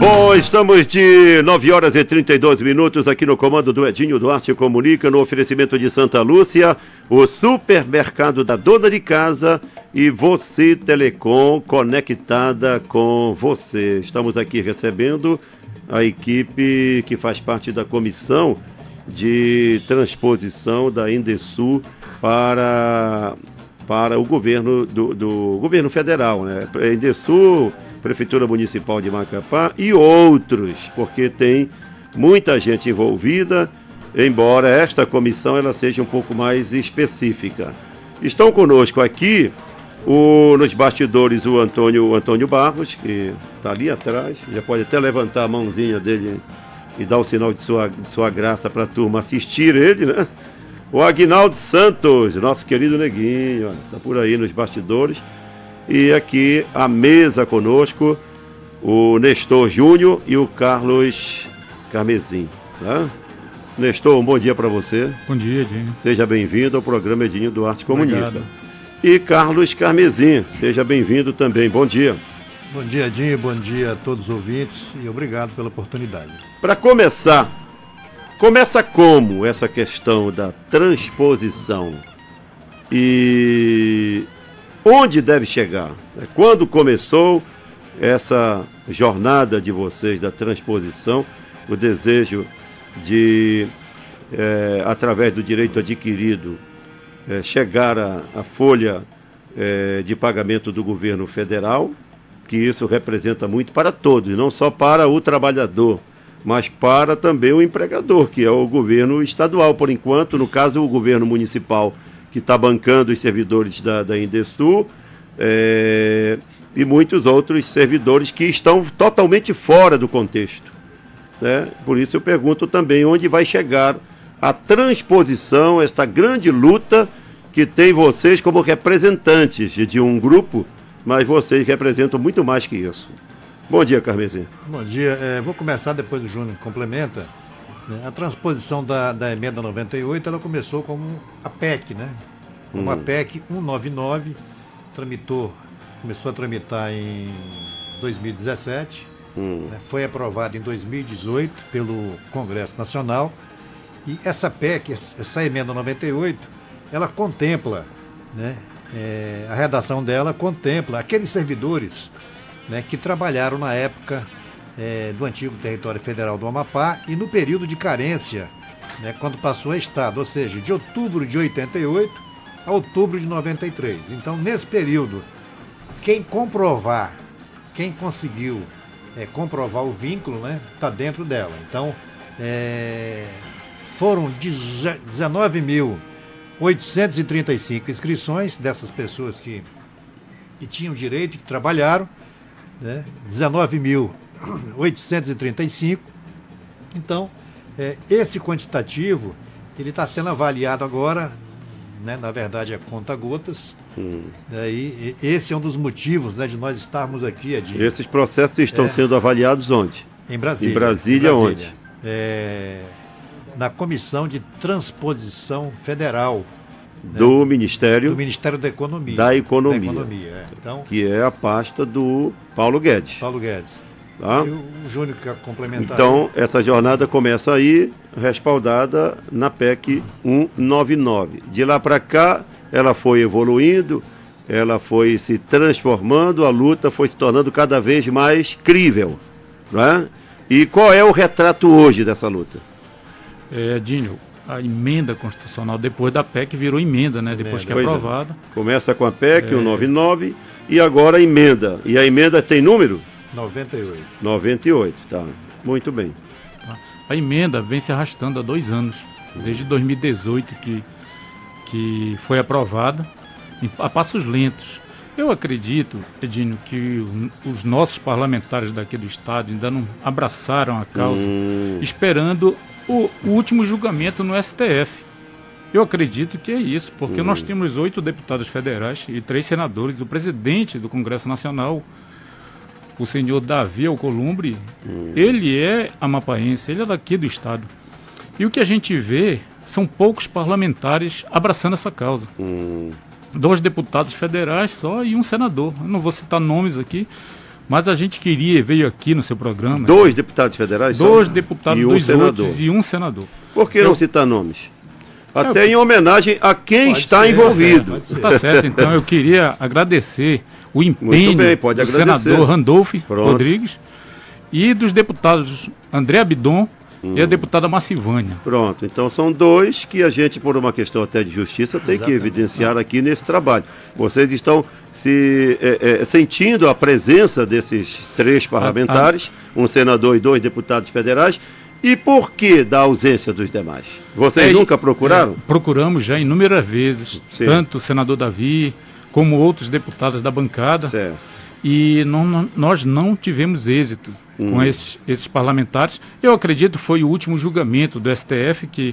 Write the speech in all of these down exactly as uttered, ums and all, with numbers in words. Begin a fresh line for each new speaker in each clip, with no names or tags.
Bom, estamos de nove horas e trinta e dois minutos aqui no comando do Edinho Duarte Comunica, no oferecimento de Santa Lúcia, o supermercado da dona de casa e Você Telecom, conectada com você. Estamos aqui recebendo a equipe que faz parte da comissão de transposição da Indesul para, para o governo do, do governo federal, né? Indesul, Prefeitura Municipal de Macapá e outros, porque tem muita gente envolvida, embora esta comissão ela seja um pouco mais específica. Estão conosco aqui, o, nos bastidores, o Antônio, o Antônio Barros, que está ali atrás, já pode até levantar a mãozinha dele e dar o sinal de sua, de sua graça para a turma assistir ele, né? O Aguinaldo Santos, nosso querido Neguinho, está por aí nos bastidores. E aqui a mesa conosco, o Nestor Júnior e o Carlos Carmezin. Tá? Nestor, um bom dia para você.
Bom dia, Edinho.
Seja bem-vindo ao programa Edinho Duarte Comunica.
Obrigado.
E Carlos Carmezin, seja bem-vindo também. Bom dia.
Bom dia, Edinho. Bom dia a todos os ouvintes e obrigado pela oportunidade.
Para começar, começa como essa questão da transposição e onde deve chegar? Quando começou essa jornada de vocês da transposição, o desejo de, é, através do direito adquirido, é, chegar à folha é, de pagamento do governo federal, que isso representa muito para todos, não só para o trabalhador, mas para também o empregador, que é o governo estadual, por enquanto, no caso o governo municipal, que está bancando os servidores da, da Indesul, é, e muitos outros servidores que estão totalmente fora do contexto, né? Por isso eu pergunto também onde vai chegar a transposição, esta grande luta que tem vocês como representantes de um grupo, mas vocês representam muito mais que isso. Bom dia, Carmezin.
Bom dia. É, vou começar, depois do Júnior complementa. A transposição da, da emenda noventa e oito, ela começou como a P E C, né? Como hum. a P E C cento e noventa e nove, tramitou, começou a tramitar em dois mil e dezessete, hum. né? Foi aprovada em dois mil e dezoito pelo Congresso Nacional, e essa P E C, essa emenda noventa e oito, ela contempla, né? É, a redação dela contempla aqueles servidores, né, que trabalharam na época É, do antigo território federal do Amapá e no período de carência, né, quando passou a Estado, ou seja, de outubro de oitenta e oito a outubro de noventa e três. Então, nesse período, quem comprovar, quem conseguiu é, comprovar o vínculo, né, está dentro dela. Então, é, foram dezenove mil oitocentas e trinta e cinco inscrições dessas pessoas que, que tinham direito, que trabalharam, né, dezenove mil oitocentos e trinta e cinco. Então, é, esse quantitativo ele está sendo avaliado agora, né, na verdade é conta-gotas. Hum. Né, e, e esse é um dos motivos, né, de nós estarmos aqui. Edinho.
Esses processos estão é, sendo avaliados onde?
Em Brasília.
Em Brasília, em Brasília. Onde?
É, na Comissão de Transposição Federal.
Do, né, Ministério,
do Ministério da Economia.
Da Economia.
Da economia é. Então,
que é a pasta do Paulo Guedes.
Paulo Guedes.
Tá?
E o Júnior quer complementar.
Então, aí. Essa jornada começa aí, respaldada na P E C cento e noventa e nove. De lá para cá, ela foi evoluindo, ela foi se transformando, a luta foi se tornando cada vez mais crível. Não é? E qual é o retrato hoje dessa luta?
É, Dinho, a emenda constitucional depois da P E C virou emenda, né? Depois que é aprovada.
É. Começa com a P E C cento e noventa e nove e agora a emenda. E a emenda tem número?
noventa e oito.
noventa e oito, tá. Muito bem.
A emenda vem se arrastando há dois anos, desde dois mil e dezoito que, que foi aprovada, a passos lentos. Eu acredito, Edinho, que os nossos parlamentares daqui do estado ainda não abraçaram a causa, hum. esperando o, o último julgamento no S T F. Eu acredito que é isso, porque hum. nós temos oito deputados federais e três senadores. O presidente do Congresso Nacional, o senhor Davi Alcolumbre, hum. ele é amapaense, ele é daqui do estado. E o que a gente vê são poucos parlamentares abraçando essa causa. Hum. Dois deputados federais só e um senador. Eu não vou citar nomes aqui, Mas a gente queria, veio aqui no seu programa...
Dois deputados federais?
Dois
só?
deputados,
e um
dois
senador.
outros e um senador.
Por que
Eu,
não citar nomes? Até eu, em homenagem a quem está
ser,
envolvido.
Tá certo, então eu queria agradecer o empenho
Muito bem, pode
do
agradecer.
senador Randolph
Pronto.
Rodrigues e dos deputados André Abidon hum. e a deputada Marcivânia.
Pronto, então são dois que a gente, por uma questão até de justiça, tem Exatamente. que evidenciar aqui nesse trabalho. Vocês estão se é, é, sentindo a presença desses três parlamentares, ah, ah. um senador e dois deputados federais. E por que da ausência dos demais? Vocês é, nunca procuraram?
É, procuramos já inúmeras vezes, Sim. tanto o senador Davi como outros deputados da bancada.
Certo.
E não, não, nós não tivemos êxito hum. com esses, esses parlamentares. Eu acredito que foi o último julgamento do S T F que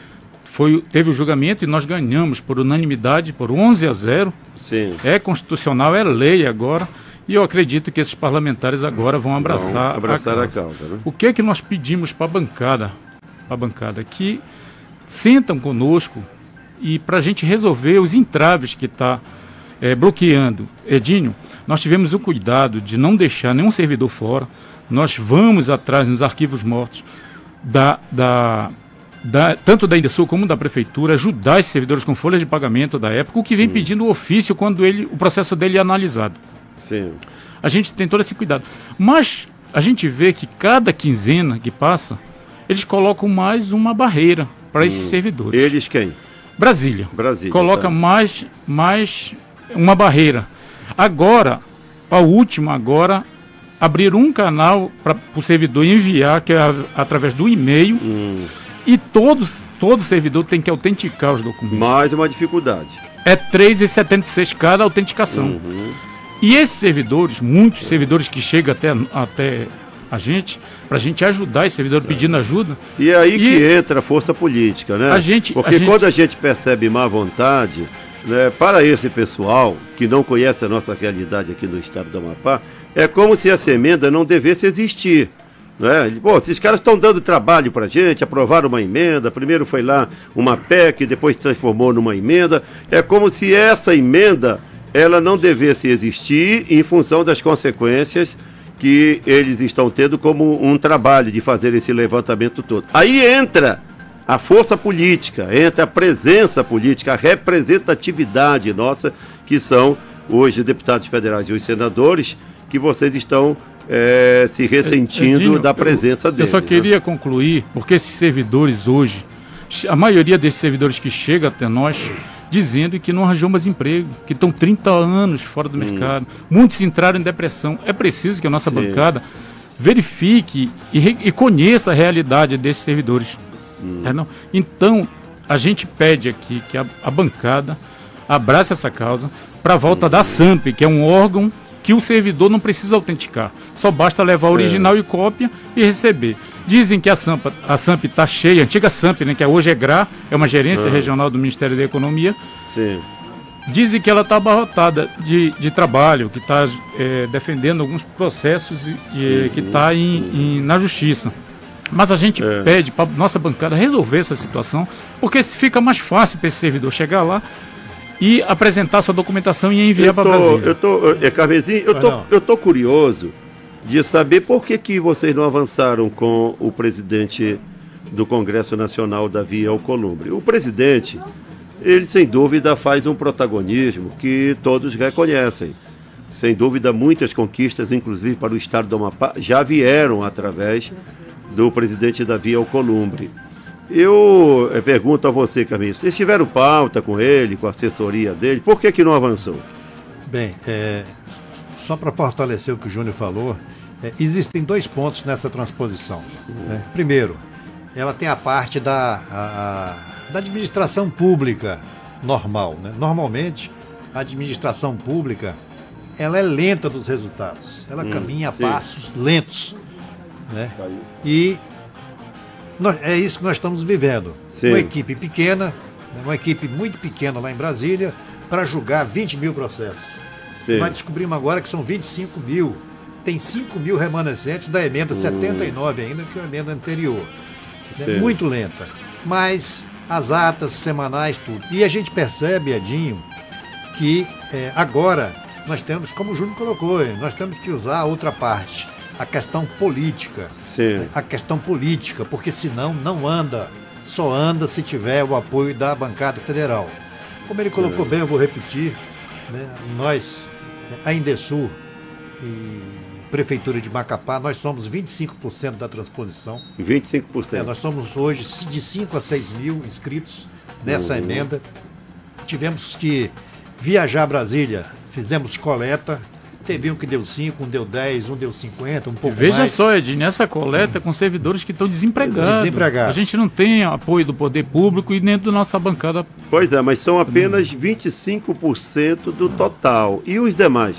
foi, teve o julgamento e nós ganhamos por unanimidade, por onze a zero.
Sim.
É constitucional, é lei agora. E eu acredito que esses parlamentares agora vão abraçar,
vão abraçar
a
a
causa.
causa, né?
O que é que nós pedimos para a bancada? Para a bancada que sentam conosco e para a gente resolver os entraves que está é, bloqueando. Edinho, nós tivemos o cuidado de não deixar nenhum servidor fora. Nós vamos atrás nos arquivos mortos da, da, da, tanto da Indesul como da Prefeitura, ajudar esses servidores com folhas de pagamento da época, o que vem hum. pedindo o ofício quando ele, o processo dele é analisado.
Sim.
A gente tem todo esse cuidado. Mas a gente vê que cada quinzena que passa, eles colocam mais uma barreira para hum. esses servidores.
Eles quem?
Brasília.
Brasília.
Coloca
tá.
mais, mais uma barreira. Agora, a última agora, abrir um canal para o servidor enviar, que é a, através do e-mail,
hum.
e todos, todo servidor tem que autenticar os documentos.
Mais uma dificuldade.
É três reais e setenta e seis centavos cada autenticação.
Uhum.
E esses servidores, muitos servidores que chegam até, até a gente, para a gente ajudar esse servidor pedindo ajuda.
E é aí
e
que entra a força política, né?
A gente,
Porque
a gente...
quando a gente percebe má vontade, né, para esse pessoal que não conhece a nossa realidade aqui no estado do Amapá, é como se essa emenda não devesse existir. Né? Pô, esses caras estão dando trabalho para a gente, aprovaram uma emenda, primeiro foi lá uma P E C, depois se transformou numa emenda. É como se essa emenda ela não devesse existir em função das consequências que eles estão tendo como um trabalho de fazer esse levantamento todo. Aí entra a força política, entra a presença política, a representatividade nossa, que são hoje deputados federais e os senadores, que vocês estão é, se ressentindo Edinho, da presença
eu,
deles.
Eu só queria né? concluir, porque esses servidores hoje, a maioria desses servidores que chegam até nós, dizendo que não arranjou mais emprego, que estão trinta anos fora do hum. mercado. Muitos entraram em depressão. É preciso que a nossa Sim. bancada verifique e, re, e conheça a realidade desses servidores. Hum. Tá, então, a gente pede aqui que a, a bancada abrace essa causa para a volta hum. da SAMP, que é um órgão que o servidor não precisa autenticar. Só basta levar o original é. e cópia e receber. Dizem que a SAMP a SAMP está cheia, a antiga SAMP, né, que hoje é GRA, é uma gerência ah. regional do Ministério da Economia.
Sim.
Dizem que ela está abarrotada de, de trabalho, que está é, defendendo alguns processos e, e uhum. que está na justiça. Mas a gente é. pede para nossa bancada resolver essa situação, porque fica mais fácil para esse servidor chegar lá e apresentar sua documentação e enviar para Brasília.
Eu tô, é, Carmezinho, eu tô, eu tô curioso de saber por que, que vocês não avançaram com o presidente do Congresso Nacional, Davi Alcolumbre. O presidente, ele sem dúvida faz um protagonismo que todos reconhecem. Sem dúvida, muitas conquistas, inclusive para o estado do Amapá, já vieram através do presidente Davi Alcolumbre. Eu, eu pergunto a você, Carminho, vocês tiveram pauta com ele, com a assessoria dele, por que que não avançou?
Bem, é, só para fortalecer o que o Júnior falou, é, existem dois pontos nessa transposição. Uhum. Né? Primeiro, ela tem a parte da, a, a, da administração pública normal. Né? Normalmente, a administração pública ela é lenta dos resultados, ela hum, caminha a sim. passos lentos. Né? E nós, é isso que nós estamos vivendo. Sim. Uma equipe pequena, uma equipe muito pequena lá em Brasília, para julgar vinte mil processos. Sim. Nós descobrimos agora que são vinte e cinco mil. Tem cinco mil remanescentes da emenda hum. setenta e nove ainda, que é a emenda anterior. É muito lenta. Mas as atas semanais, tudo. E a gente percebe, Edinho, que é, agora nós temos, como o Júnior colocou, nós temos que usar a outra parte, a questão política.
Sim.
A questão política, porque senão não anda. Só anda se tiver o apoio da bancada federal. Como ele colocou é. bem, eu vou repetir, né? Nós, a Indesul e Prefeitura de Macapá, nós somos vinte e cinco por cento da transposição.
vinte e cinco por cento.
É, nós somos hoje de cinco a seis mil inscritos nessa uhum. emenda. Tivemos que viajar a Brasília, fizemos coleta. Teve um que deu cinco, um deu dez, um deu cinquenta, um pouco
Veja
mais.
Veja só, Ed, nessa coleta com servidores que estão desempregados.
Desempregados.
A gente não tem apoio do poder público e nem da nossa bancada.
Pois é, mas são apenas vinte e cinco por cento do total. E os demais?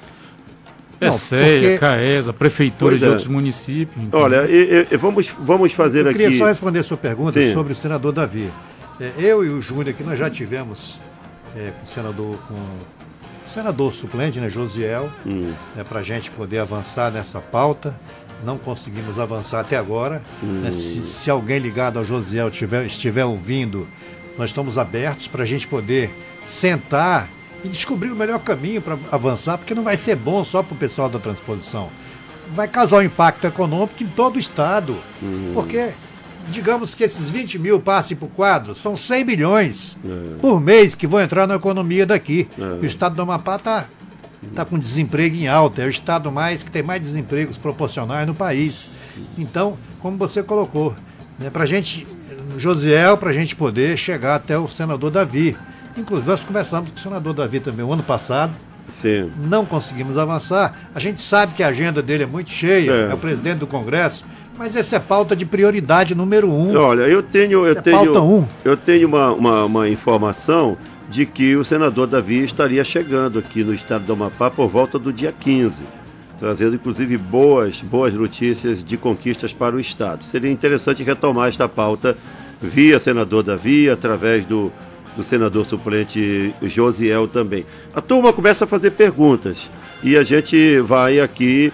É SEA, CAESA, prefeituras de
é.
outros municípios. Então.
Olha, e, e, vamos, vamos fazer
eu
aqui...
Eu queria só responder a sua pergunta
Sim.
sobre o senador Davi. É, eu e o Júnior aqui, nós já tivemos é, com o senador... com senador suplente, né, Josiel,
hum.
né, para a gente poder avançar nessa pauta. Não conseguimos avançar até agora.
Hum.
Né, se, se alguém ligado ao Josiel tiver, estiver ouvindo, nós estamos abertos para a gente poder sentar e descobrir o melhor caminho para avançar, porque não vai ser bom só para o pessoal da transposição. Vai causar um impacto econômico em todo o estado. Hum. Porque, digamos que esses vinte mil passem para o quadro, são cem milhões é. por mês que vão entrar na economia daqui. É. O estado do Amapá está tá com desemprego em alta, é o estado mais que tem mais desempregos proporcionais no país. Então, como você colocou, né, para a gente, Josiel, para a gente poder chegar até o senador Davi. Inclusive, nós começamos com o senador Davi também o ano passado.
Sim.
Não conseguimos avançar. A gente sabe que a agenda dele é muito cheia, é, é o presidente do Congresso. Mas essa é pauta de prioridade número um.
Olha, eu tenho, eu
essa
tenho,
é pauta um.
eu tenho uma, uma, uma informação de que o senador Davi estaria chegando aqui no estado do Amapá por volta do dia quinze, trazendo inclusive boas, boas notícias de conquistas para o estado. Seria interessante retomar esta pauta via senador Davi, através do, do senador suplente Josiel também. A turma começa a fazer perguntas e a gente vai aqui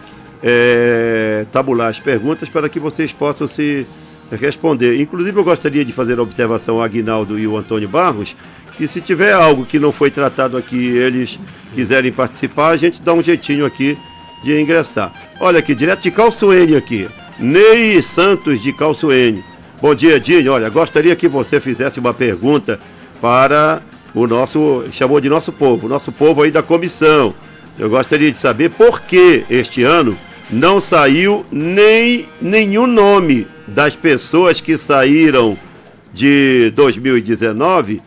É, tabular as perguntas para que vocês possam se responder. Inclusive eu gostaria de fazer a observação ao Aguinaldo e o Antônio Barros, que se tiver algo que não foi tratado aqui e eles quiserem participar, a gente dá um jeitinho aqui de ingressar. Olha aqui, direto de Calçoene aqui, Ney Santos de Calçoene. Bom dia, Dinho. Olha, gostaria que você fizesse uma pergunta para o nosso, chamou de nosso povo, nosso povo aí da comissão. Eu gostaria de saber por que este ano não saiu nem nenhum nome das pessoas que saíram de dois mil e dezenove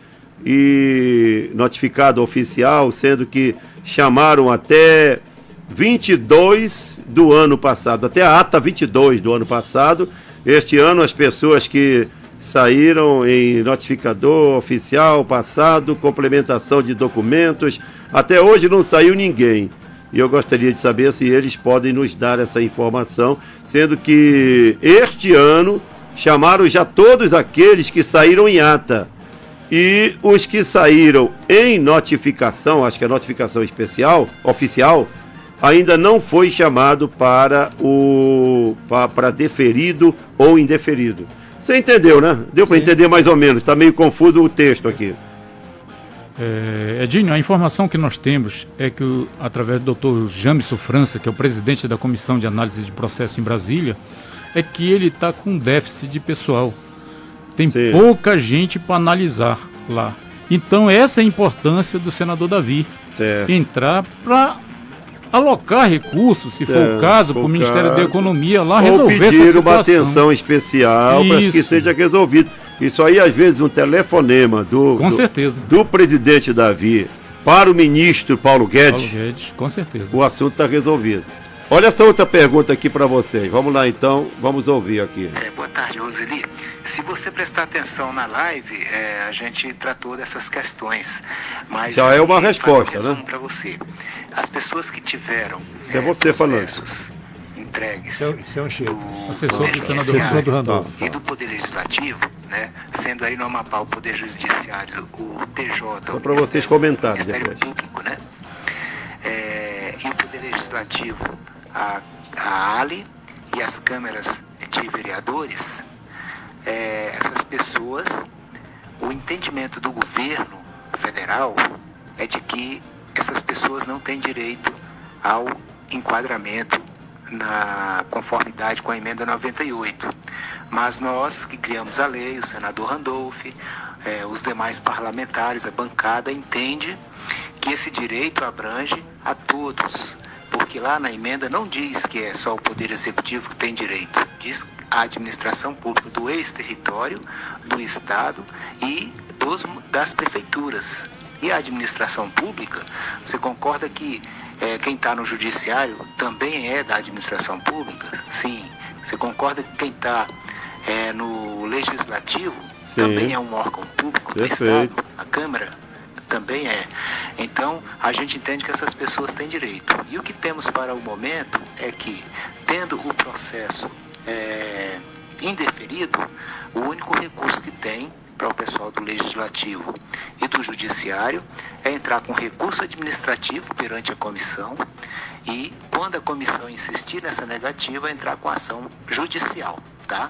e notificado oficial, sendo que chamaram até vinte e dois do ano passado, até a ata vinte e dois do ano passado. Este ano as pessoas que saíram em notificador oficial passado, complementação de documentos, até hoje não saiu ninguém. E eu gostaria de saber se eles podem nos dar essa informação, sendo que este ano chamaram já todos aqueles que saíram em ata. E os que saíram em notificação, acho que é notificação especial, oficial, ainda não foi chamado para o para, para deferido ou indeferido. Você entendeu, né? Deu para entender mais ou menos, está meio confuso o texto aqui.
É, Edinho, a informação que nós temos é que, o, através do doutor Jamison França, que é o presidente da Comissão de Análise de Processo em Brasília, é que ele está com déficit de pessoal. Tem Sim. pouca gente para analisar lá. Então, essa é a importância do senador Davi. Certo. Entrar para alocar recursos, se for é, o caso, para o Ministério da Economia lá resolver essa situação. Ou pedir uma atenção especial para que seja resolvido. Isso aí, às vezes, um telefonema do, com
do,
certeza.
do presidente Davi para o ministro Paulo Guedes,
Paulo Guedes, com certeza.
O assunto está resolvido. Olha essa outra pergunta aqui para vocês. Vamos lá, então, vamos ouvir aqui.
É, boa tarde, Roseli. Se você prestar atenção na live, é, a gente tratou dessas questões. Mas
já é uma resposta, um né?
Para você, as pessoas que tiveram
é, é você
processos falando. entregues
isso é um cheiro.
do
Assessor
Poder
do
Judiciário
do Randolfo.
e do Poder Legislativo, né, sendo aí no Amapá o Poder Judiciário, o T J,
só para vocês comentarem,
o Ministério Público, né, é, e o Poder Legislativo, a, a ALI e as câmeras de vereadores, é, essas pessoas, o entendimento do governo federal é de que essas pessoas não têm direito ao enquadramento na conformidade com a emenda noventa e oito. Mas nós que criamos a lei, o senador Randolph, eh, os demais parlamentares, a bancada entende que esse direito abrange a todos, porque lá na emenda não diz que é só o Poder Executivo que tem direito, diz a administração pública do ex-território, do Estado e dos, das prefeituras. E a administração pública, você concorda que é, quem está no judiciário também é da administração pública? Sim. Você concorda que quem está é, no legislativo Sim. também é um órgão público do Perfeito. Estado? A Câmara também é. Então, a gente entende que essas pessoas têm direito. E o que temos para o momento é que, tendo o processo é, indeferido, o único recurso que tem para o pessoal do Legislativo e do Judiciário é entrar com recurso administrativo perante a comissão e, quando a comissão insistir nessa negativa, entrar com ação judicial, tá?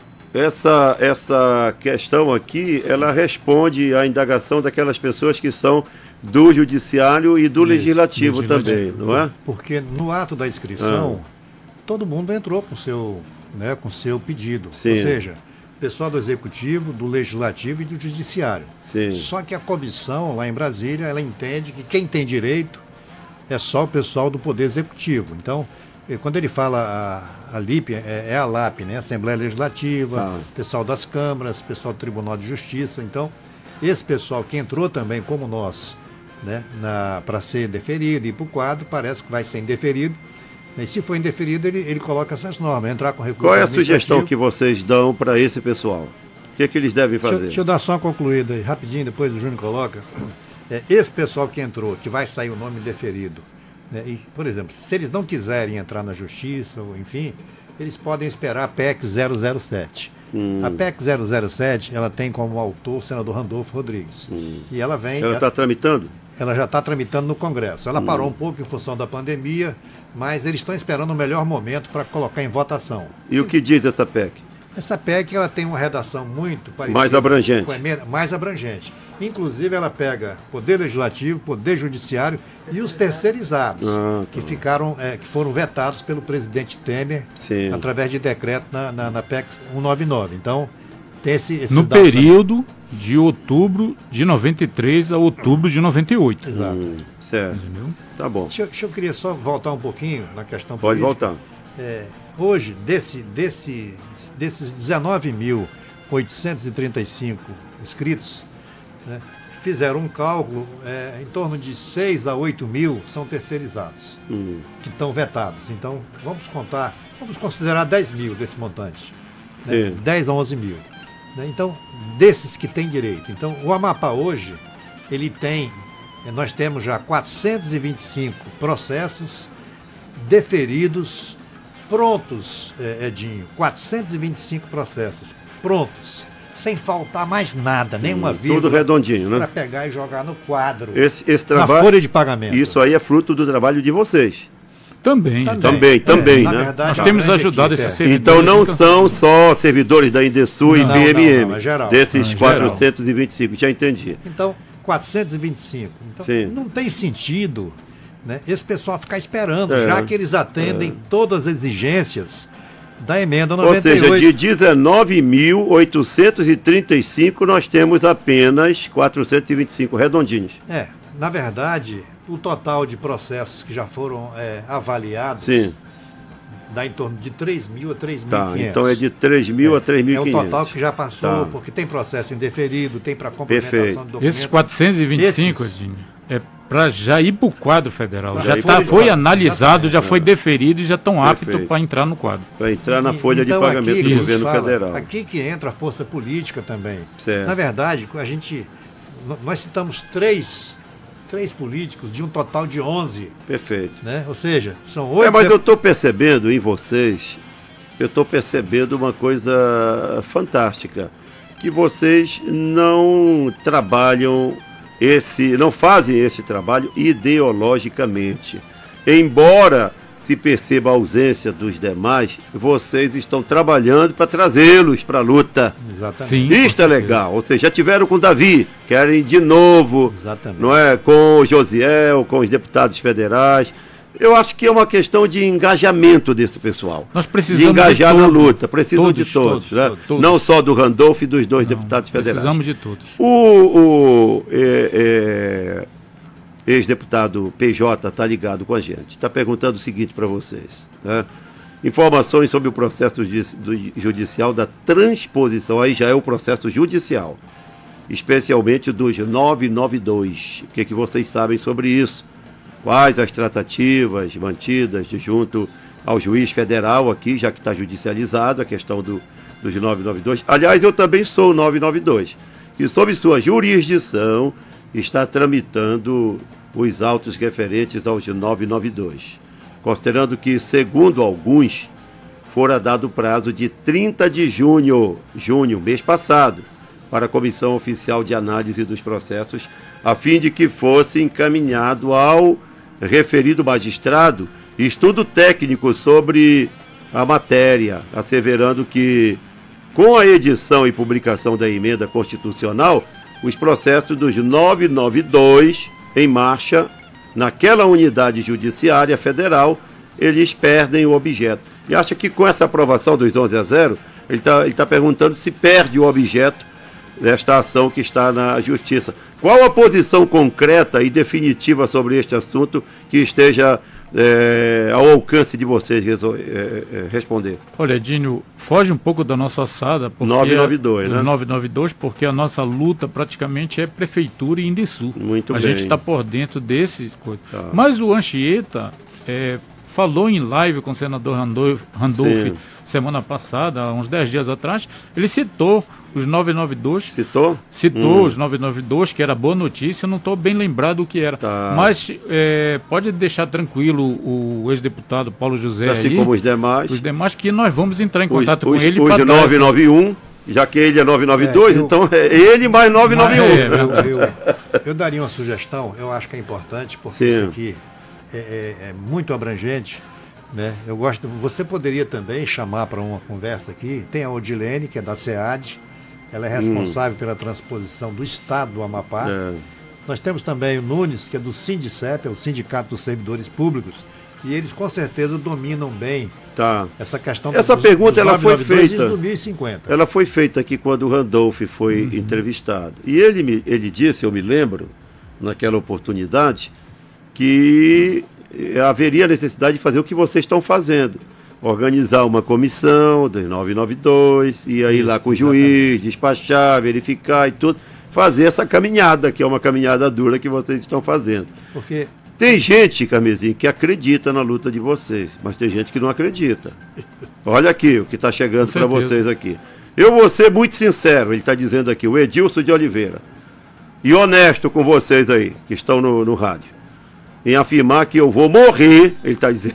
Essa, essa questão aqui, ela responde à indagação daquelas pessoas que são do Judiciário e do Legislativo, Legislativo também, não é?
Porque no ato da inscrição, ah. todo mundo entrou com seu, né, com seu pedido. Sim. Ou seja, pessoal do Executivo, do Legislativo e do Judiciário. Sim. Só que a comissão, lá em Brasília, ela entende que quem tem direito é só o pessoal do Poder Executivo. Então, quando ele fala a, a L I P, é, é a L A P, né? Assembleia Legislativa, ah. pessoal das câmaras, pessoal do Tribunal de Justiça. Então, esse pessoal que entrou também, como nós, né, para ser deferido e ir para o quadro, parece que vai ser indeferido. E se for indeferido, ele, ele coloca essas normas, entrar com recurso.
Qual é a sugestão que vocês dão para esse pessoal? O que é que eles devem fazer?
Deixa, deixa eu dar só uma concluída aí, rapidinho, depois o Júnior coloca. É, esse pessoal que entrou, que vai sair o nome indeferido, né, e, por exemplo, se eles não quiserem entrar na justiça, ou enfim, eles podem esperar a P E C zero zero sete. Hum. A P E C zero zero sete, ela tem como autor o senador Randolph Rodrigues. Hum. E ela vem...
Ela está tramitando?
Ela já está tramitando no Congresso. Ela hum. parou um pouco em função da pandemia, mas eles estão esperando o melhor momento para colocar em votação.
E o que diz essa P E C?
Essa P E C ela tem uma redação muito parecida.
Mais abrangente.
Com a emenda, mais abrangente. Inclusive ela pega Poder Legislativo, Poder Judiciário e os terceirizados, ah, tá. que, ficaram, é, que foram vetados pelo presidente Temer Sim. através de decreto na, na, na P E C cento e noventa e nove. Então, tem esse, esse
no período de outubro de noventa e três a outubro de noventa e oito.
Exato. Hum,
certo. Entendeu? Tá bom.
Deixa, deixa eu queria só voltar um pouquinho na questão
Pode
política.
voltar.
É, hoje, desse, desse, desses dezenove mil oitocentos e trinta e cinco inscritos, né, fizeram um cálculo, é, em torno de seis a oito mil são terceirizados, hum. que estão vetados. Então, vamos contar, vamos considerar dez mil desse montante. Né, dez a onze mil. Né, então, desses que têm direito. Então, o Amapá hoje, ele tem, nós temos já quatrocentos e vinte e cinco processos deferidos, prontos, Edinho, quatrocentos e vinte e cinco processos prontos, sem faltar mais nada, nenhuma hum, vírgula.
Tudo redondinho, né?
Para pegar e jogar no quadro,
esse, esse trabalho,
na folha de pagamento.
Isso aí é fruto do trabalho de vocês.
Também.
Também, também, é, também né?
Verdade, nós temos ajudado esses servidores.
Então não são só servidores da Indesul e B M M,
não, não, é geral,
desses
não, é
quatrocentos e vinte e cinco, já entendi.
Então, quatrocentos e vinte e cinco. Então, Sim. não tem sentido, né, esse pessoal ficar esperando, é, já que eles atendem é. todas as exigências da emenda noventa e oito.
Ou seja, de dezenove mil oitocentos e trinta e cinco, nós temos apenas quatrocentos e vinte e cinco redondinhos.
É, na verdade, o total de processos que já foram é, avaliados
Sim.
dá em torno de três mil a três mil e quinhentos.
Tá, então é de três mil é, a três mil e quinhentos.
É o total que já passou, tá. porque tem processo indeferido, tem para complementação
Perfeito.
do documento.
Esses quatrocentos e vinte e cinco, Esses... Edinho, é para já ir para o quadro federal. Já,
já
tá, foi analisado,
exatamente.
já foi deferido e já estão aptos para entrar no quadro.
Para entrar na folha
então,
de pagamento
aqui,
do governo
fala,
federal.
Aqui que entra a força política também.
Certo.
Na verdade, a gente, nós citamos três, três políticos de um total de onze.
Perfeito.
Né? Ou seja, são oito...
É, mas eu estou percebendo em vocês, eu estou percebendo uma coisa fantástica, que vocês não trabalham... Esse, não fazem esse trabalho ideologicamente. Embora se perceba a ausência dos demais, vocês estão trabalhando para trazê-los para a luta.
Exatamente.
Sim,
Isso é legal. Ou seja, já tiveram com o Davi, querem de novo,
Exatamente.
não é? Com o Josiel, com os deputados federais. Eu acho que é uma questão de engajamento desse pessoal.
Nós precisamos
de engajar
de
na
todo,
luta. Precisam
todos,
de todos,
todos,
né?
todos, todos.
Não só do Randolph e dos dois
Não,
deputados federais.
Precisamos de todos.
O, o é, é, ex-deputado P J está ligado com a gente. Está perguntando o seguinte para vocês. Né? Informações sobre o processo judicial da transposição. Aí já é o processo judicial. Especialmente dos novecentos e noventa e dois. O que, que vocês sabem sobre isso? Quais as tratativas mantidas junto ao juiz federal aqui, já que está judicializado a questão do, dos novecentos e noventa e dois. Aliás, eu também sou novecentos e noventa e dois, que sob sua jurisdição está tramitando os autos referentes aos novecentos e noventa e dois. Considerando que, segundo alguns, fora dado prazo de trinta de junho, junho, mês passado, para a Comissão Oficial de Análise dos Processos, a fim de que fosse encaminhado ao referido magistrado estudo técnico sobre a matéria, asseverando que, com a edição e publicação da emenda constitucional, os processos dos novecentos e noventa e dois em marcha, naquela unidade judiciária federal, eles perdem o objeto. E acha que com essa aprovação dos onze a zero, ele está ele tá perguntando se perde o objeto desta ação que está na Justiça. Qual a posição concreta e definitiva sobre este assunto que esteja é, ao alcance de vocês resol- é, é, responder?
Olha, Edinho, foge um pouco da nossa assada.
novecentos e noventa e dois, né?
novecentos e noventa e dois, porque a nossa luta praticamente é Prefeitura e Indesul.
Muito
a
bem.
gente está por dentro desses coisas.
Tá.
Mas o Anchieta é, falou em live com o senador Randolph, Randolph
Sim.
semana passada, há uns dez dias atrás, ele citou os novecentos e noventa e dois.
Citou?
Citou
Hum.
os novecentos e noventa e dois, que era boa notícia, eu não estou bem lembrado do que era.
Tá.
Mas é, pode deixar tranquilo o ex-deputado Paulo José
Assim
aí,
como os demais.
os demais, que nós vamos entrar em
Os,
contato
os,
com ele
os
para
de
dar essa-
novecentos e noventa e um, já que ele é novecentos e noventa e dois,
É, eu-
então é ele mais novecentos e noventa e um.
É, verdade.
Eu, eu, eu daria uma sugestão, eu acho que é importante, porque
Sim.
isso aqui é, é- é muito abrangente. Né? Eu gosto. Você poderia também chamar para uma conversa aqui. Tem a Odilene, que é da SEAD, ela é responsável pela transposição do Estado do Amapá.
É.
Nós temos também o Nunes, que é do Sindicep, é o Sindicato dos Servidores Públicos, e eles com certeza dominam bem
Tá.
essa questão
Essa
dos-
pergunta,
dos
ela foi
novecentos e noventa e dois
feita.
e do mil e cinquenta.
Ela foi feita aqui quando o Randolph foi entrevistado. E ele, me, ele disse, eu me lembro, naquela oportunidade, que eh, haveria necessidade de fazer o que vocês estão fazendo. Organizar uma comissão dos novecentos e noventa e dois, e aí
Isso,
lá com o juiz,
exatamente.
despachar, verificar e tudo. Fazer essa caminhada, que é uma caminhada dura que vocês estão fazendo.
Porque
Tem gente, Carmezinho, que acredita na luta de vocês, mas tem gente que não acredita. Olha aqui o que está chegando
Com
para
certeza.
vocês aqui. Eu vou ser muito sincero, ele está dizendo aqui, o Edilson de Oliveira, e honesto com vocês aí, que estão no, no rádio, em afirmar que eu vou morrer, ele está dizendo.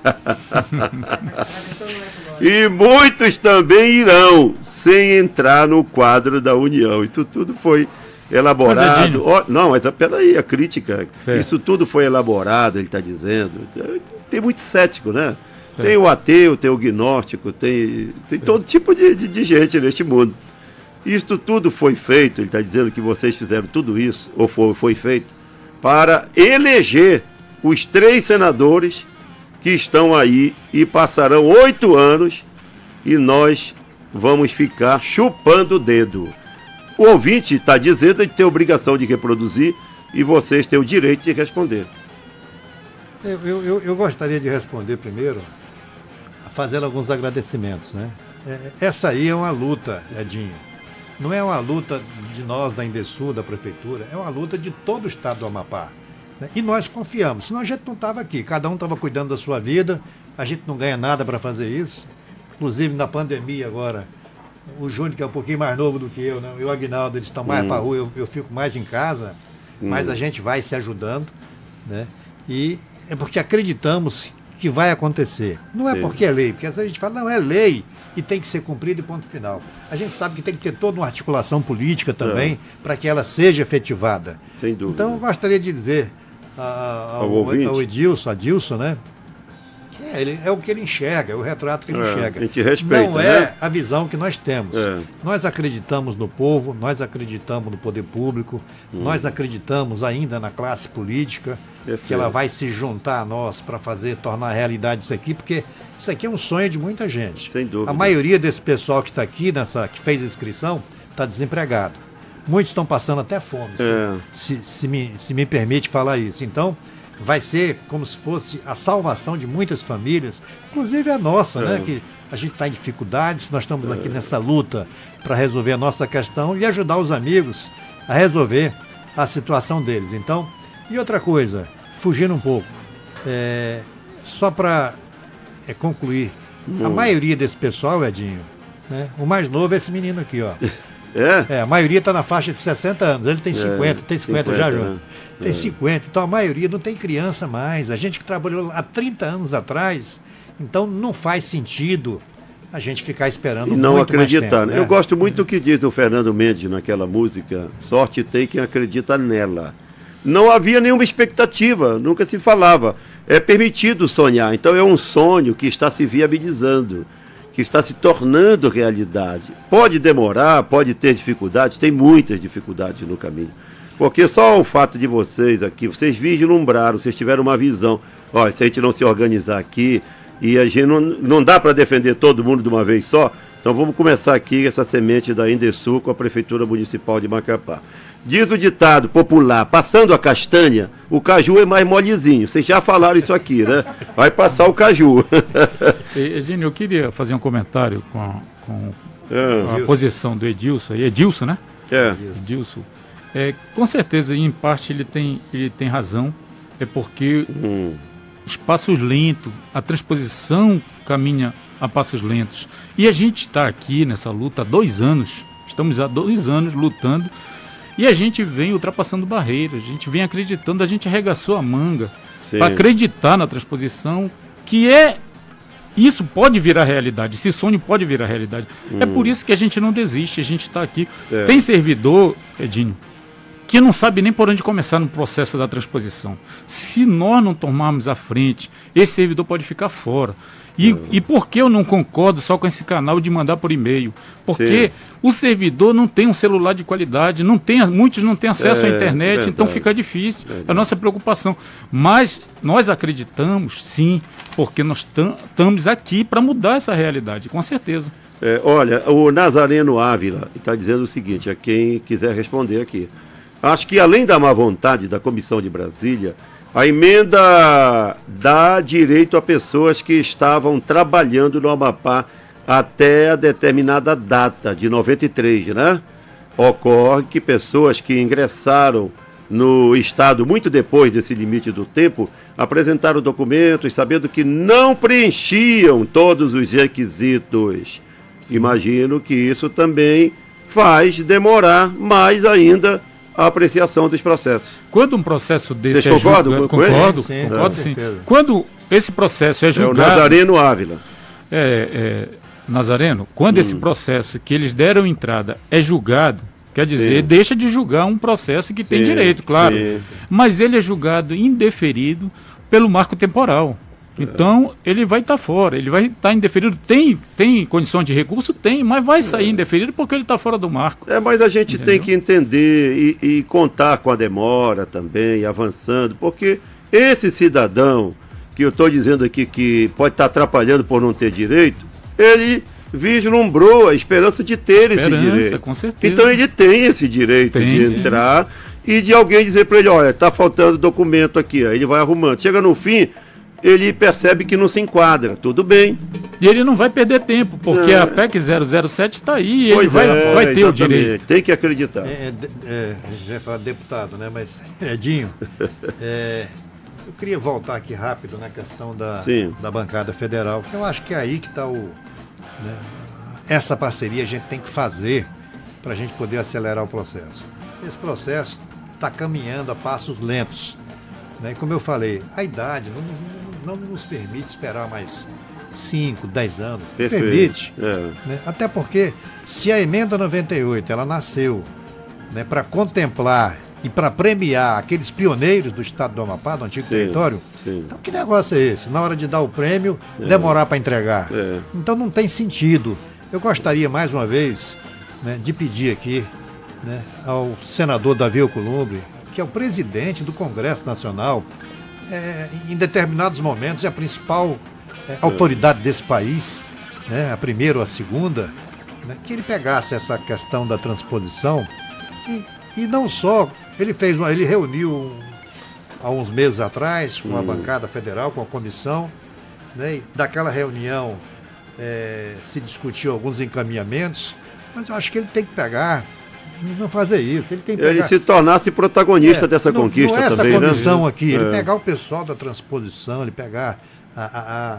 E muitos também irão, sem entrar no quadro da União. Isso tudo foi elaborado.
Mas, Edinho-
Ó, não, mas peraí, a crítica.
Certo.
Isso tudo foi elaborado, ele está dizendo. Tem muito cético, né?
Certo.
Tem o ateu, tem o gnóstico, tem, tem todo tipo de, de, de gente neste mundo. Isso tudo foi feito, ele está dizendo que vocês fizeram tudo isso, ou foi, foi feito, para eleger os três senadores que estão aí e passarão oito anos e nós vamos ficar chupando o dedo. O ouvinte está dizendo que ele tem a obrigação de reproduzir e vocês têm o direito de responder.
Eu, eu, eu- eu gostaria de responder primeiro, fazendo alguns agradecimentos, né? É, essa aí é uma luta, Edinho. Não é uma luta de nós da Indesul, da Prefeitura, é uma luta de todo o estado do Amapá. Né? E nós confiamos, senão a gente não estava aqui, cada um estava cuidando da sua vida, a gente não ganha nada para fazer isso. Inclusive na pandemia agora, o Júnior, que é um pouquinho mais novo do que eu, né? E o Aguinaldo, eles estão mais
Hum.
para rua, eu, eu fico mais em casa, mas a gente vai se ajudando, né? E é porque acreditamos que vai acontecer. Não é
Sim.
porque é lei, porque às vezes a gente fala, não, é lei e tem que ser cumprido e ponto final. A gente sabe que tem que ter toda uma articulação política também para que ela seja efetivada.
Sem dúvida.
Então eu gostaria de dizer a- a-
Ao
ao,
ouvinte.
ao Edilson, a Dilson, né? É, ele, é o que ele enxerga, é o retrato que ele
É,
enxerga.
a gente respeita,
Não é
né?
a visão que nós temos.
É.
Nós acreditamos no povo, nós acreditamos no poder público,
Hum.
nós acreditamos ainda na classe política,
Perfeito.
que ela vai se juntar a nós para fazer, tornar realidade isso aqui, porque isso aqui é um sonho de muita gente.
Sem dúvida.
A maioria desse pessoal que está aqui, nessa, que fez a inscrição, está desempregado. Muitos estão passando até fome,
É.
se, se, me, se me permite falar isso. Então, vai ser como se fosse a salvação de muitas famílias, inclusive a nossa,
É.
né? Que a gente está em dificuldades, nós estamos aqui nessa luta para resolver a nossa questão e ajudar os amigos a resolver a situação deles. Então, e outra coisa, fugindo um pouco, é, só para é, concluir, a maioria desse pessoal, Edinho, né? O mais novo é esse menino aqui, ó.
É?
É, a maioria está na faixa de sessenta anos. Ele tem cinquenta, tem cinquenta, já,
cinquenta,
João?
né?
Tem
É.
cinquenta. Então a maioria não tem criança mais. A gente que trabalhou há trinta anos atrás, então não faz sentido a gente ficar esperando
E não
muito mais
acreditar.
tempo,
né?
né?
Eu gosto muito do que diz o Fernando Mendes naquela música, sorte tem quem acredita nela. Não havia nenhuma expectativa, nunca se falava. É permitido sonhar, então é um sonho que está se viabilizando, que está se tornando realidade. Pode demorar, pode ter dificuldades, tem muitas dificuldades no caminho. Porque só o fato de vocês aqui, vocês vislumbraram, vocês tiveram uma visão. Olha, se a gente não se organizar aqui, e a gente não, não dá para defender todo mundo de uma vez só, então vamos começar aqui essa semente da Indesul com a Prefeitura Municipal de Macapá. Diz o ditado popular, passando a castanha, o caju é mais molezinho. Vocês já falaram isso aqui, né? Vai passar o caju.
Egênio, eu queria fazer um comentário com a, com
É,
a posição do Edilson, aí, Edilson, né?
é.
Edilson. É, com certeza, em parte, ele tem, ele tem razão, é porque
Hum,
os passos lentos, a transposição caminha a passos lentos. E a gente está aqui nessa luta há dois anos, estamos há dois anos lutando, e a gente vem ultrapassando barreiras, a gente vem acreditando, a gente arregaçou a manga
sim.
para acreditar na transposição, que é, isso pode virar realidade, esse sonho pode virar realidade. É por isso que a gente não desiste, a gente está aqui.
É.
Tem servidor, Edinho, que não sabe nem por onde começar no processo da transposição. Se nós não tomarmos à frente, esse servidor pode ficar fora. E, e por que eu não concordo só com esse canal de mandar por e-mail? Porque
Sim.
o servidor não tem um celular de qualidade, não tem, muitos não têm acesso
É,
à internet,
verdade.
então fica difícil.
Verdade.
É a nossa preocupação. Mas nós acreditamos, sim, porque nós estamos aqui para mudar essa realidade, com certeza.
É, olha, o Nazareno Ávila está dizendo o seguinte, a quem quiser responder aqui. Acho que além da má vontade da Comissão de Brasília, a emenda dá direito a pessoas que estavam trabalhando no Amapá até a determinada data, de noventa e três, né? Ocorre que pessoas que ingressaram no Estado muito depois desse limite do tempo apresentaram documentos sabendo que não preenchiam todos os requisitos. Imagino que isso também faz demorar mais ainda a apreciação dos processos.
Quando um processo desse
Vocês
é
concordam
julgado,
com ele?
concordo,
Sim, sim,
concordo
com
sim.
certeza.
Quando esse processo é
É o
julgado,
Nazareno Ávila.
é, é, Nazareno, quando
Hum.
esse processo que eles deram entrada é julgado, quer dizer,
Sim.
deixa de julgar um processo que tem
Sim,
direito, claro.
sim.
Mas ele é julgado indeferido pelo marco temporal. Então, ele vai estar fora, ele vai estar indeferido. Tem, tem condições de recurso? Tem, mas vai sair indeferido porque ele está fora do marco.
É, mas a gente
Entendeu?
tem que entender e, e contar com a demora também, avançando, porque esse cidadão que eu estou dizendo aqui que pode estar atrapalhando por não ter direito, ele vislumbrou a esperança de ter esse
Esperança,
direito.
com certeza.
Então ele tem esse direito
Tem,
de
sim.
entrar e de alguém dizer para ele, olha, está faltando documento aqui, aí ele vai arrumando. Chega no fim, ele percebe que não se enquadra, tudo bem.
E ele não vai perder tempo, porque
É.
a P E C zero zero sete está aí e ele
Pois
vai,
é,
vai ter o
exatamente.
direito.
Tem que acreditar.
É, é, de- é, a gente vai falar deputado, né? Mas, Edinho, é, eu queria voltar aqui rápido na questão da,
Sim.
da bancada federal, porque eu acho que é aí que está o. Né, essa parceria a gente tem que fazer para a gente poder acelerar o processo. Esse processo está caminhando a passos lentos. Né? E como eu falei, a idade não, nos- não nos permite esperar mais cinco, dez anos. Não
Perfeito.
permite.
É.
Né? Até porque, se a emenda noventa e oito ela nasceu, né, para contemplar e para premiar aqueles pioneiros do estado do Amapá, do antigo sim, território, sim. Então que negócio é esse? Na hora de dar o prêmio, é. demorar para entregar. É. Então não tem sentido. Eu gostaria, mais uma vez, né, de pedir aqui, né, ao senador Davi Alcolumbre, que é o presidente do Congresso Nacional, é, em determinados momentos é a principal é, autoridade desse país, né, a primeira ou a segunda, né, que ele pegasse essa questão da transposição e, e não só, ele fez uma, ele reuniu um, há uns meses atrás com a hum. bancada federal, com a comissão, né, e daquela reunião é, se discutiu alguns encaminhamentos, mas eu acho que ele tem que pegar e não fazer isso. Ele, tem que pegar...
ele se tornasse protagonista é, dessa não, conquista não é também,
essa comissão
né?
aqui,
é.
ele pegar o pessoal da transposição, ele pegar a, a, a,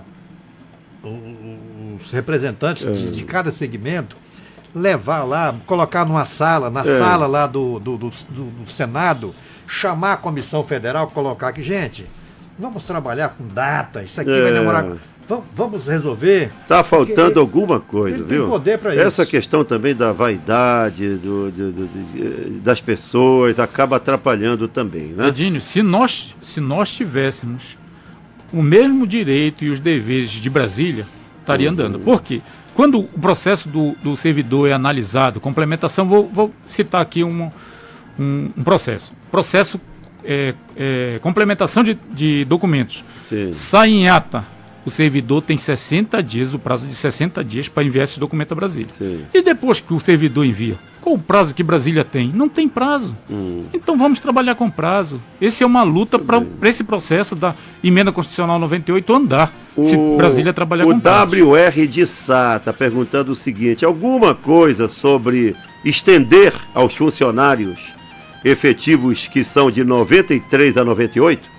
os representantes é. de, de cada segmento, levar lá, colocar numa sala, na é. sala lá do, do, do, do Senado, chamar a Comissão Federal, colocar aqui, gente, vamos trabalhar com data, isso aqui é. vai demorar... Vamos, vamos resolver.
Está faltando ele, alguma coisa,
ele
viu?
Tem poder para isso.
Essa questão também da vaidade do, do, do, do, das pessoas acaba atrapalhando também, né?
Edinho, se nós, se nós tivéssemos o mesmo direito e os deveres de Brasília, estaria uhum. andando. Por quê? Quando o processo do, do servidor é analisado, complementação, vou, vou citar aqui um, um, um processo. Processo, é, é, complementação de, de documentos. Sim. Sai em ata. O servidor tem sessenta dias, o prazo de sessenta dias para enviar esse documento a Brasília. Sim. E depois que o servidor envia, qual o prazo que Brasília tem? Não tem prazo. Hum. Então vamos trabalhar com prazo. Esse é uma luta para esse processo da Emenda Constitucional noventa e oito andar.
O,
se Brasília trabalhar
com
prazo. O
W R de Sá está perguntando o seguinte, alguma coisa sobre estender aos funcionários efetivos que são de noventa e três a noventa e oito?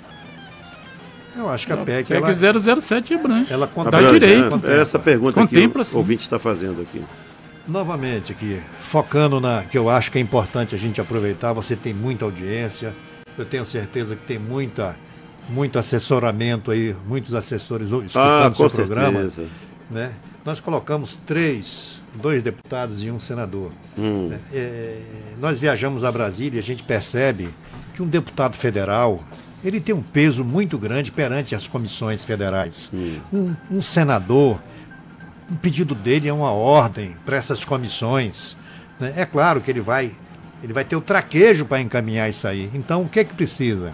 Eu acho que a P E C...
A P E C zero zero sete abrange.
Ela
dá direito.
Né? Essa pergunta
contempla,
que o ouvinte está fazendo aqui.
Novamente aqui, focando na que eu acho que é importante a gente aproveitar, você tem muita audiência, eu tenho certeza que tem muita, muito assessoramento aí, muitos assessores escutando
ah,
o seu programa. Né? Nós colocamos três, dois deputados e um senador. Hum. Né? É, nós viajamos a Brasília e a gente percebe que um deputado federal... ele tem um peso muito grande perante as comissões federais. Hum. Um, um senador, o pedido dele é uma ordem para essas comissões. Né? É claro que ele vai, ele vai ter o traquejo para encaminhar isso aí. Então, o que é que precisa?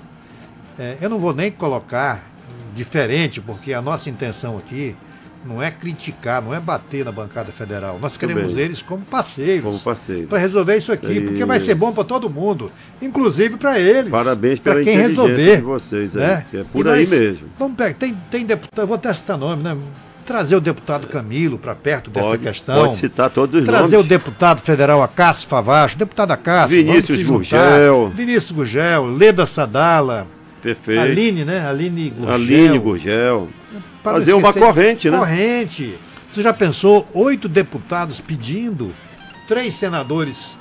É, eu não vou nem colocar diferente, porque a nossa intenção aqui não é criticar, não é bater na bancada federal. Nós queremos eles como parceiros.
Como parceiros.
Para resolver isso aqui, e... porque vai ser bom para todo mundo, inclusive para eles.
Parabéns pela
quem
inteligência
resolver,
de vocês,
né?
É por aí mesmo.
Vamos pegar, tem, tem deputado, vou até citar nome, né? Trazer o deputado Camilo para perto dessa
pode,
questão.
Pode citar todos os
Trazer
nomes.
o deputado federal Acácio Favacho, deputado Acácio,
Vinícius Gurgel.
Vinícius Gurgel, Leda Sadala.
Perfeito.
Aline, né? Aline Gurgel.
Aline Gurgel. Fazer uma corrente, né?
Corrente. Você já pensou, oito deputados pedindo, três senadores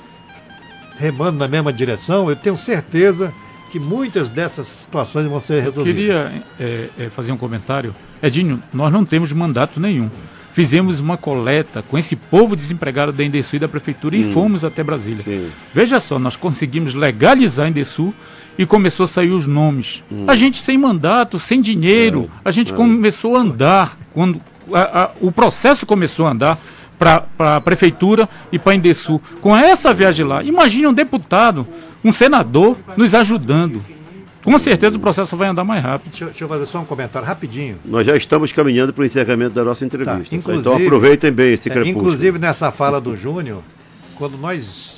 remando na mesma direção? Eu tenho certeza que muitas dessas situações vão ser resolvidas.
Eu queria é, é, fazer um comentário. Edinho, nós não temos mandato nenhum. Fizemos uma coleta com esse povo desempregado da Indesul e da Prefeitura hum. e fomos até Brasília. Sim. Veja só, nós conseguimos legalizar a Indesul e começou a sair os nomes. Hum. A gente sem mandato, sem dinheiro, é. a gente é. começou a andar, quando a, a, o processo começou a andar para a Prefeitura e para a Indesul. Com essa viagem lá, imagine um deputado, um senador nos ajudando. Com certeza o processo vai andar mais rápido.
Deixa, deixa eu fazer só um comentário rapidinho.
Nós já estamos caminhando para o encerramento da nossa entrevista. Tá, então aproveitem bem esse crepúsculo.
É, inclusive nessa fala do Júnior, quando nós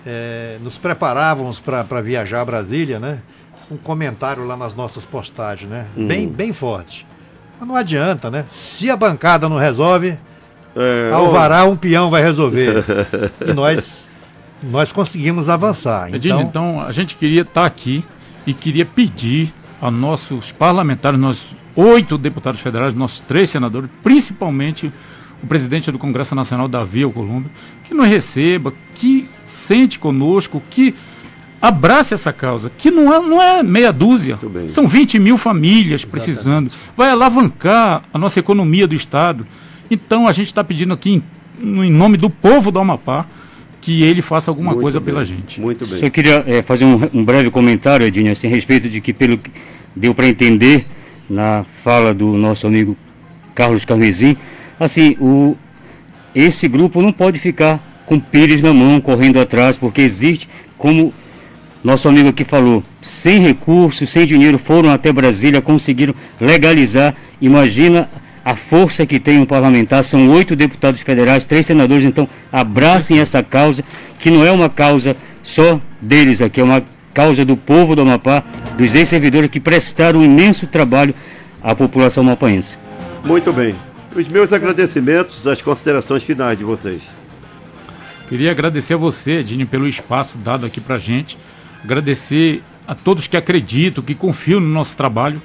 é, nos preparávamos para viajar a Brasília, né? Um comentário lá nas nossas postagens, né? Hum. Bem, bem forte. Mas não adianta, né? Se a bancada não resolve, é, Alvará, um peão vai resolver. E nós, nós conseguimos avançar.
Edinho, então... então a gente queria estar aqui e queria pedir a nossos parlamentares, nossos oito deputados federais, nossos três senadores, principalmente o presidente do Congresso Nacional, Davi Alcolumbre, que nos receba, que sente conosco, que abrace essa causa, que não é, não é meia dúzia, são vinte mil famílias precisando, exatamente, vai alavancar a nossa economia do Estado. Então a gente está pedindo aqui, em, em nome do povo do Amapá, que ele faça alguma
Muito
coisa
bem,
pela gente.
Muito bem.
Só queria é, fazer um, um breve comentário, Edinho, assim, a respeito de que, pelo que deu para entender na fala do nosso amigo Carlos Carmesim, assim, o, esse grupo não pode ficar com pires na mão, correndo atrás, porque existe, como nosso amigo aqui falou, sem recursos, sem dinheiro, foram até Brasília, conseguiram legalizar. Imagina a força que tem um parlamentar, são oito deputados federais, três senadores, então abracem essa causa, que não é uma causa só deles aqui, é uma causa do povo do Amapá, dos ex-servidores que prestaram um imenso trabalho à população amapaense.
Muito bem. Os meus agradecimentos, as considerações finais de vocês.
Queria agradecer a você, Edinho, pelo espaço dado aqui pra gente. Agradecer a todos que acreditam, que confiam no nosso trabalho.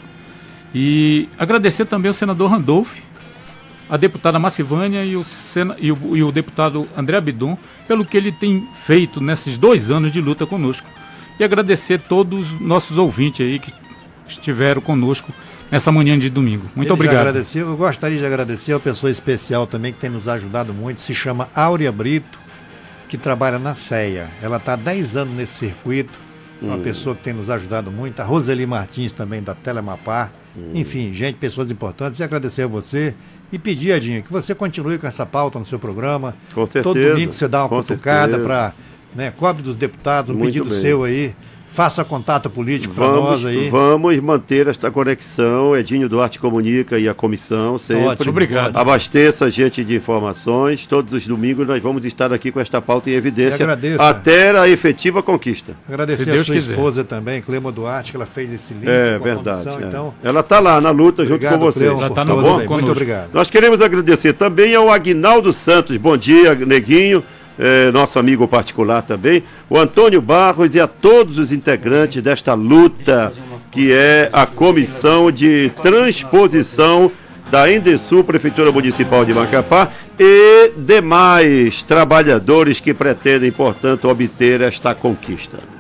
E agradecer também ao senador Randolph, a deputada Macivânia e o, sena, e, o, e o deputado André Abidon, pelo que ele tem feito nesses dois anos de luta conosco. E agradecer todos os nossos ouvintes aí que estiveram conosco nessa manhã de domingo. Muito
Ele
obrigado.
Agradecer, eu gostaria de agradecer a uma pessoa especial também que tem nos ajudado muito, se chama Áurea Brito, que trabalha na C E A. Ela está há dez anos nesse circuito, hum. uma pessoa que tem nos ajudado muito. A Roseli Martins também, da Telemapar. Hum. Enfim, gente, pessoas importantes. E agradecer a você e pedir, Edinho, que você continue com essa pauta no seu programa.
Com certeza.
Todo domingo você dá uma cutucada para, né, cobre dos deputados, um muito pedido bem. seu aí. Faça contato político para nós aí.
Vamos manter esta conexão. Edinho Duarte comunica e a comissão sempre.
Ótimo,
obrigado.
Abasteça a gente de informações. Todos os domingos nós vamos estar aqui com esta pauta em evidência.
Agradeço,
até a efetiva conquista.
Agradecer
Se
a
Deus
sua
quiser.
esposa também, Clema Duarte, que ela fez esse link.
É
com a
verdade.
condição,
É.
então,
Ela está lá na luta
obrigado,
junto com você.
Clema,
Ela
por
tá no
todos
bom
aí.
conosco.
Muito obrigado.
Nós queremos agradecer também ao Aguinaldo Santos. Bom dia, Neguinho. É, nosso amigo particular também, o Antônio Barros e a todos os integrantes desta luta que é a Comissão de Transposição da Endesul, Prefeitura Municipal de Macapá, e demais trabalhadores que pretendem, portanto, obter esta conquista.